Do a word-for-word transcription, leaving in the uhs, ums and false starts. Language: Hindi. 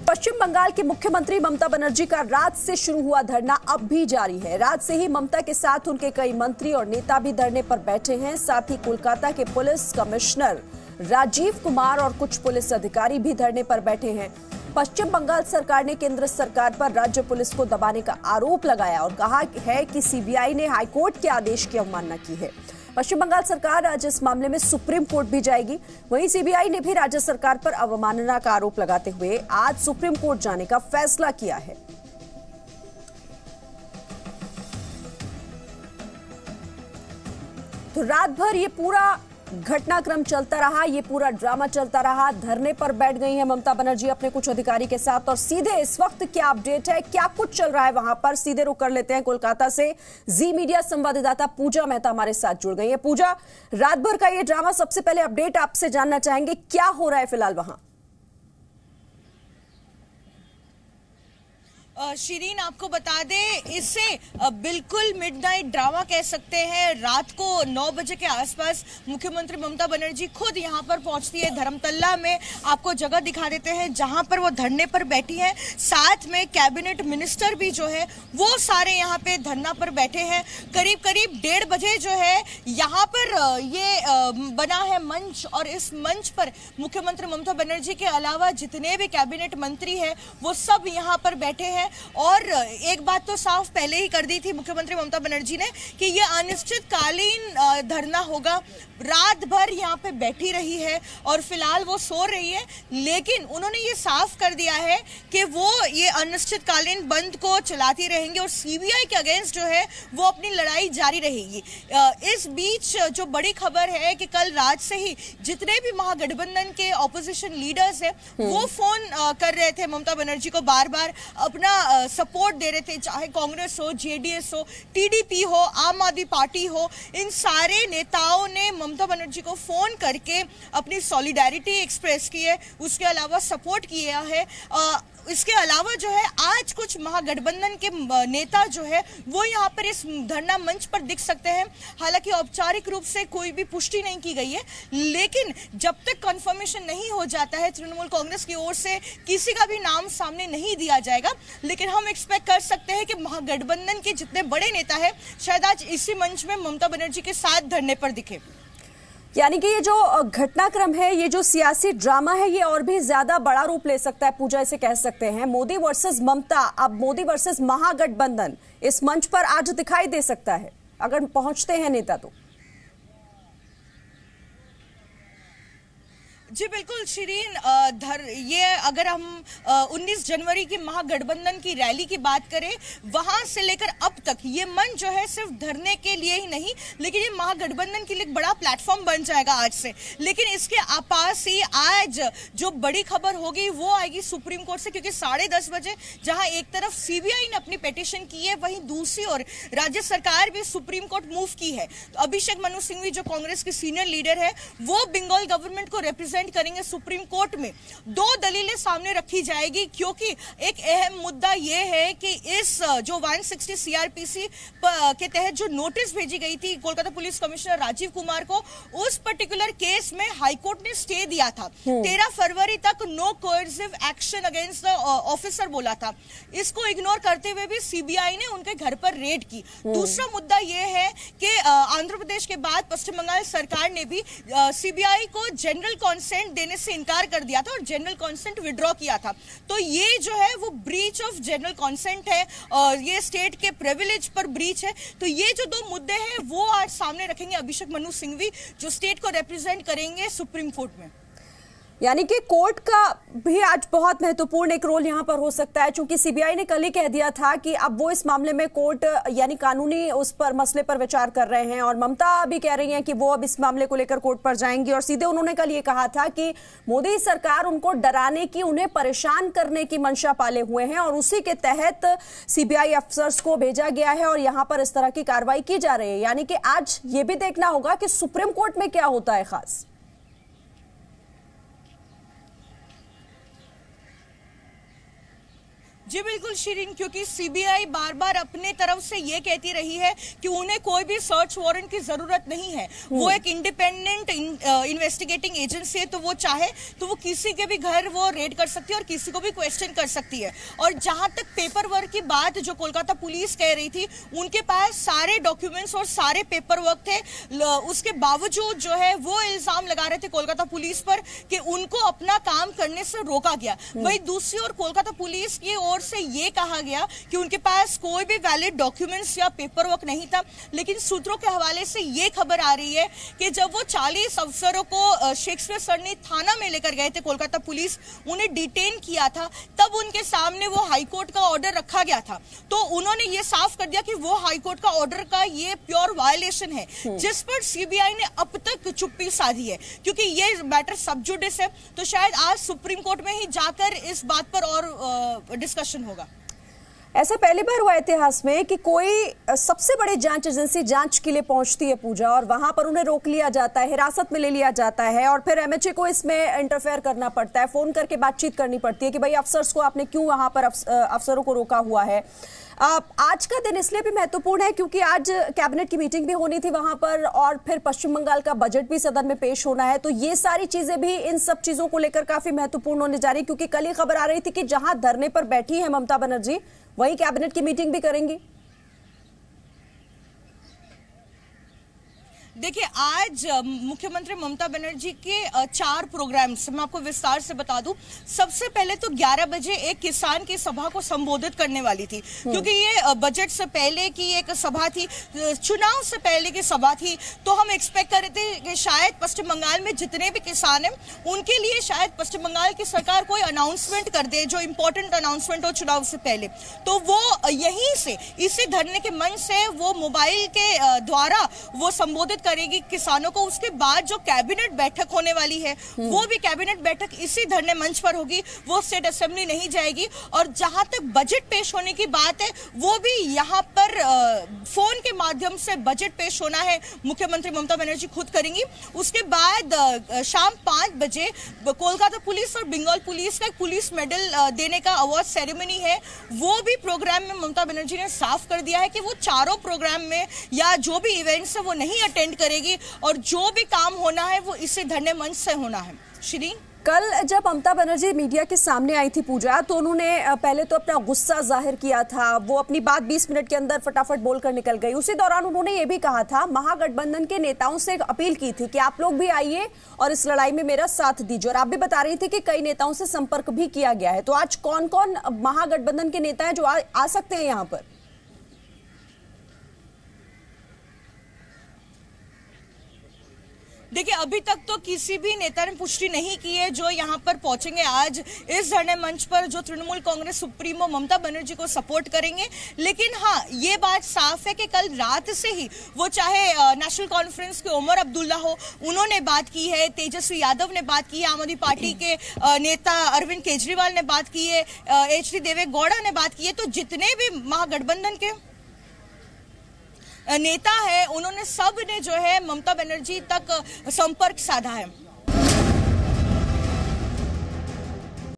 पश्चिम बंगाल की मुख्यमंत्री ममता बनर्जी का रात से शुरू हुआ धरना अब भी जारी है। रात से ही ममता के साथ उनके कई मंत्री और नेता भी धरने पर बैठे हैं। साथ ही कोलकाता के पुलिस कमिश्नर राजीव कुमार और कुछ पुलिस अधिकारी भी धरने पर बैठे हैं। पश्चिम बंगाल सरकार ने केंद्र सरकार पर राज्य पुलिस को दबाने का आरोप लगाया और कहा है कि सीबीआई ने हाईकोर्ट के आदेश की अवमानना की है। पश्चिम बंगाल सरकार आज इस मामले में सुप्रीम कोर्ट भी जाएगी। वहीं सीबीआई ने भी राज्य सरकार पर अवमानना का आरोप लगाते हुए आज सुप्रीम कोर्ट जाने का फैसला किया है। तो रात भर ये पूरा घटनाक्रम चलता रहा, ये पूरा ड्रामा चलता रहा। धरने पर बैठ गई हैं ममता बनर्जी अपने कुछ अधिकारी के साथ। और सीधे इस वक्त क्या अपडेट है, क्या कुछ चल रहा है वहां पर, सीधे रुक कर लेते हैं कोलकाता से। जी मीडिया संवाददाता पूजा मेहता हमारे साथ जुड़ गई है। पूजा, रात भर का ये ड्रामा, सबसे पहले अपडेट आपसे जानना चाहेंगे, क्या हो रहा है फिलहाल वहां? शिरीन, आपको बता दें, इसे बिल्कुल मिडनाइट ड्रामा कह सकते हैं। रात को नौ बजे के आसपास मुख्यमंत्री ममता बनर्जी खुद यहां पर पहुंचती है। धर्मतल्ला में आपको जगह दिखा देते हैं जहां पर वो धरने पर बैठी हैं। साथ में कैबिनेट मिनिस्टर भी जो है वो सारे यहां पे धरना पर बैठे हैं। करीब करीब डेढ़ बजे जो है यहां पर ये बना है मंच, और इस मंच पर मुख्यमंत्री ममता बनर्जी के अलावा जितने भी कैबिनेट मंत्री हैं वो सब यहां पर बैठे हैं। और एक बात तो साफ पहले ही कर दी थी मुख्यमंत्री ममता बनर्जी ने कि यह अनिश्चितकालीन धरना होगा। रात भर यहाँ पे बैठी रही है और फिलहाल वो सो रही है, लेकिन उन्होंने ये साफ कर दिया है कि वो ये अनिश्चितकालीन बंद को चलाती रहेंगे और सीबीआई के अगेंस्ट जो है वो अपनी लड़ाई जारी रहेगी। इस बीच जो बड़ी खबर है कि कल रात से ही जितने भी महागठबंधन के ऑपोजिशन लीडर्स हैं वो फोन कर रहे थे ममता बनर्जी को, बार बार अपना सपोर्ट दे रहे थे, चाहे कांग्रेस हो, जेडीएस हो, टीडीपी हो, आम आदमी पार्टी हो। इन सारे नेताओं ने ममता बनर्जी को फोन करके अपनी सॉलिडारिटी एक्सप्रेस की है, उसके अलावा सपोर्ट किया है। आ, इसके अलावा जो है आज कुछ महागठबंधन के नेता जो है वो यहाँ पर इस धरना मंच पर दिख सकते हैं। हालांकि औपचारिक रूप से कोई भी पुष्टि नहीं की गई है, लेकिन जब तक कंफर्मेशन नहीं हो जाता है तृणमूल कांग्रेस की ओर से किसी का भी नाम सामने नहीं दिया जाएगा। लेकिन हम एक्सपेक्ट कर सकते हैं कि महागठबंधन के जितने बड़े नेता है शायद आज इसी मंच में ममता बनर्जी के साथ धरने पर दिखे। यानी कि ये जो घटनाक्रम है, ये जो सियासी ड्रामा है, ये और भी ज्यादा बड़ा रूप ले सकता है। पूजा, इसे कह सकते हैं मोदी वर्सेस ममता, अब मोदी वर्सेस महागठबंधन इस मंच पर आज दिखाई दे सकता है अगर पहुंचते हैं नेता तो। जी बिल्कुल शिरीन, धर ये अगर हम उन्नीस जनवरी की महागठबंधन की रैली की बात करें, वहां से लेकर अब तक ये मंच जो है सिर्फ धरने के लिए ही नहीं, लेकिन ये महागठबंधन के लिए एक बड़ा प्लेटफॉर्म बन जाएगा आज से। लेकिन इसके आपास ही आज जो बड़ी खबर होगी वो आएगी सुप्रीम कोर्ट से, क्योंकि साढ़े दस बजे जहां एक तरफ सीबीआई ने अपनी पिटीशन की है, वहीं दूसरी ओर राज्य सरकार भी सुप्रीम कोर्ट मूव की है। तो अभिषेक मनु सिंघवी जो कांग्रेस के सीनियर लीडर है वो बंगाल गवर्नमेंट को रिप्रेजेंट करेंगे सुप्रीम कोर्ट में। दो दलीलें सामने रखी जाएगी, क्योंकि एक अहम मुद्दा यह है कि इस जो एक सौ साठ सीआरपीसी के तहत जो नोटिस भेजी गई थी कोलकाता पुलिस कमिश्नर राजीव कुमार को, उस पर्टिकुलर केस में हाईकोर्ट ने स्टे दिया था। तेरह फरवरी तक no coercive action against the officer बोला था। इसको इग्नोर करते हुए भी सीबीआई ने उनके घर पर रेड की। दूसरा मुद्दा यह है कि आंध्र प्रदेश के बाद पश्चिम बंगाल सरकार ने भी सीबीआई को जनरल कॉन्सेंट देने से इनकार कर दिया था और जनरल कॉन्सेंट विड्रॉ किया था। तो ये जो है वो ब्रीच ऑफ जनरल कॉन्सेंट है और ये स्टेट के प्रिविलेज पर ब्रीच है। तो ये जो दो मुद्दे हैं वो आज सामने रखेंगे अभिषेक मनु सिंघवी, जो स्टेट को रिप्रेजेंट करेंगे सुप्रीम कोर्ट में। यानी कि कोर्ट का भी आज बहुत महत्वपूर्ण एक रोल यहां पर हो सकता है, क्योंकि सीबीआई ने कल ही कह दिया था कि अब वो इस मामले में कोर्ट यानी कानूनी उस पर मसले पर विचार कर रहे हैं। और ममता भी कह रही हैं कि वो अब इस मामले को लेकर कोर्ट पर जाएंगी। और सीधे उन्होंने कल ये कहा था कि मोदी सरकार उनको डराने की, उन्हें परेशान करने की मंशा पाले हुए हैं और उसी के तहत सीबीआई अफसर्स को भेजा गया है और यहां पर इस तरह की कार्रवाई की जा रही है। यानी कि आज ये भी देखना होगा कि सुप्रीम कोर्ट में क्या होता है खास। जी बिल्कुल शिरीन, क्योंकि सीबीआई बार बार अपने तरफ से ये कहती रही है कि उन्हें कोई भी सर्च वारंट की जरूरत नहीं है। वो एक इंडिपेंडेंट इन्वेस्टिगेटिंग एजेंसी है, तो वो चाहे तो वो किसी के भी घर वो रेड कर सकती है और किसी को भी क्वेश्चन कर सकती है। और जहां तक पेपर वर्क की बात जो कोलकाता पुलिस कह रही थी, उनके पास सारे डॉक्यूमेंट्स और सारे पेपर वर्क थे, उसके बावजूद जो है वो इल्जाम लगा रहे थे कोलकाता पुलिस पर कि उनको अपना काम करने से रोका गया। वही दूसरी ओर कोलकाता पुलिस की ओर से ये कहा गया कि उनके पास कोई भी वैलिड डॉक्यूमेंट्स या पेपर वर्क नहीं था। लेकिन सूत्रों के हवाले से ये खबर आ रही है कि जब वो चालीस अफसरों को शेक्सपियर सरनी थाना में लेकर गए थे कोलकाता पुलिस, उन्हें डिटेन किया था, तब उनके सामने वो हाईकोर्ट का ऑर्डर रखा गया था। तो उन्होंने ये साफ कर दिया कि वो हाईकोर्ट का ऑर्डर का ये प्योर वायलेशन है, जिस पर सीबीआई ने अब तक चुप्पी साधी है। क्योंकि ये मैटर सब जुडिस है, तो शायद आज सुप्रीम कोर्ट में ही जाकर इस बात पर और डिस्कशन होगा। ऐसा पहली बार हुआ इतिहास में कि कोई सबसे बड़ी जांच एजेंसी जांच के लिए पहुंचती है पूजा, और वहां पर उन्हें रोक लिया जाता है, हिरासत में ले लिया जाता है, और फिर एमएचए को इसमें इंटरफेयर करना पड़ता है, फोन करके बातचीत करनी पड़ती है कि भाई अफसर्स को आपने क्यों वहां पर अफसरों को रोका हुआ है। आज का दिन इसलिए भी महत्वपूर्ण है क्योंकि आज कैबिनेट की मीटिंग भी होनी थी वहां पर, और फिर पश्चिम बंगाल का बजट भी सदन में पेश होना है। तो ये सारी चीजें भी इन सब चीजों को लेकर काफी महत्वपूर्ण होने जा रही है, क्योंकि कल ही खबर आ रही थी कि जहां धरने पर बैठी है ममता बनर्जी, वहीं कैबिनेट की मीटिंग भी करेंगी। देखिए, आज मुख्यमंत्री ममता बनर्जी के चार प्रोग्राम्स मैं आपको विस्तार से बता दूं। सबसे पहले तो ग्यारह बजे एक किसान की सभा को संबोधित करने वाली थी, क्योंकि ये बजट से पहले की एक सभा थी, चुनाव से पहले की सभा थी। तो हम एक्सपेक्ट कर रहे थे कि शायद पश्चिम बंगाल में जितने भी किसान हैं उनके लिए शायद पश्चिम बंगाल की सरकार कोई अनाउंसमेंट कर दे, जो इंपॉर्टेंट अनाउंसमेंट हो चुनाव से पहले। तो वो यहीं से, इसी धरने के मंच से वो मोबाइल के द्वारा वो संबोधित करेगी किसानों को। उसके बाद जो कैबिनेट बैठक होने वाली है, वो भी कैबिनेट बैठक इसी धरने मंच पर होगी, वो स्टेट असेंबली नहीं जाएगी। और जहां तक बजट पेश होने की बात है, वो भी यहां पर फोन के माध्यम से बजट पेश होना है, मुख्यमंत्री ममता बनर्जी खुद करेंगी। उसके बाद शाम पांच बजे कोलकाता पुलिस और बंगाल पुलिस का पुलिस मेडल देने का अवार्ड सेरेमनी है, वो भी प्रोग्राम में ममता बनर्जी ने साफ कर दिया है कि वो चारों प्रोग्राम में या जो भी इवेंट्स है वो नहीं अटेंड करेगी, और जो भी काम होना है वो इसी धरने मंच से होना है। श्रीन, कल जब ममता बनर्जी मीडिया के सामने आई थी पूजा, तो उन्होंने पहले तो अपना गुस्सा जाहिर किया था, वो अपनी बात बीस मिनट के अंदर फटाफट बोलकर निकल गई। उसी दौरान उन्होंने ये भी कहा था, महागठबंधन के नेताओं से अपील की थी कि आप लोग भी आइए और इस लड़ाई में मेरा साथ दीजिए। और आप भी बता रही थी कि कई नेताओं से संपर्क भी किया गया है। तो आज कौन कौन महागठबंधन के नेता हैं जो आ, आ सकते हैं यहाँ पर? देखिए, अभी तक तो किसी भी नेता ने पुष्टि नहीं की है जो यहाँ पर पहुंचेंगे आज इस धरने मंच पर, जो तृणमूल कांग्रेस सुप्रीमो ममता बनर्जी को सपोर्ट करेंगे। लेकिन हाँ, ये बात साफ है कि कल रात से ही वो, चाहे नेशनल कॉन्फ्रेंस के उमर अब्दुल्ला हो, उन्होंने बात की है, तेजस्वी यादव ने बात की है, आम आदमी पार्टी के नेता अरविंद केजरीवाल ने बात की है, एच डी देवे गौड़ा ने बात की है। तो जितने भी महागठबंधन के नेता है, उन्होंने सब ने जो है ममता बनर्जी तक संपर्क साधा है।